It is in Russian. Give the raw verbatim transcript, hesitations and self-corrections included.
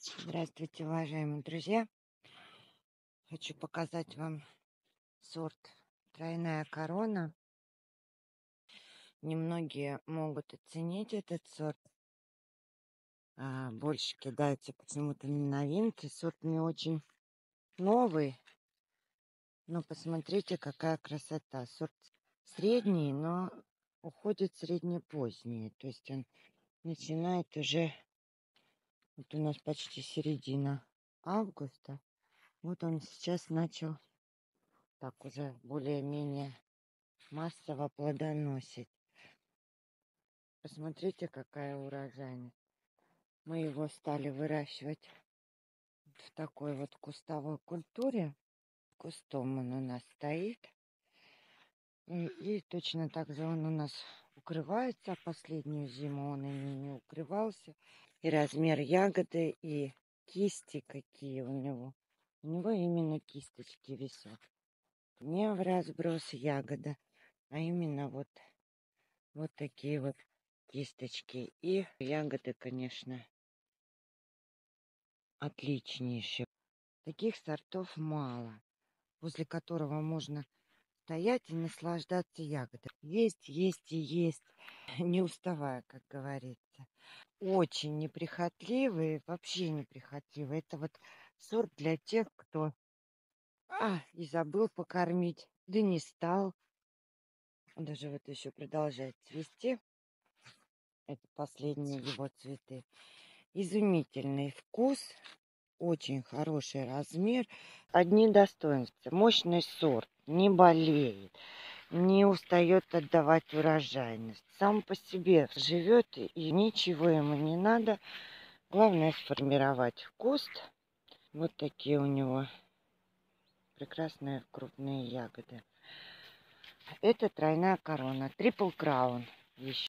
Здравствуйте, уважаемые друзья! Хочу показать вам сорт «Тройная корона». Немногие могут оценить этот сорт. А, больше кидаются почему-то на новинки. Сорт не очень новый. Но посмотрите, какая красота. Сорт средний, но уходит среднепоздний. То есть он начинает уже... Вот у нас почти середина августа. Вот он сейчас начал так уже более-менее массово плодоносить. Посмотрите, какая урожайность. Мы его стали выращивать в такой вот кустовой культуре. Кустом он у нас стоит. И, и точно так же он у нас укрывается. Последнюю зиму он и не, не укрывался. И размер ягоды, и кисти какие у него. У него именно кисточки висят. Не в разброс ягода, а именно вот, вот такие вот кисточки. И ягоды, конечно, отличнейшие. Таких сортов мало, возле которого можно стоять и наслаждаться ягодой. Есть, есть и есть, не уставая, как говорится. Очень неприхотливые, вообще неприхотливые. Это вот сорт для тех, кто а, и забыл покормить, да не стал. Даже вот еще продолжает цвести. Это последние его цветы. Изумительный вкус, очень хороший размер. Одни достоинства. Мощный сорт, не болеет, не устает отдавать урожайность. Сам по себе живет и ничего ему не надо. Главное сформировать куст. Вот такие у него прекрасные крупные ягоды. Это тройная корона, трипл краун. Еще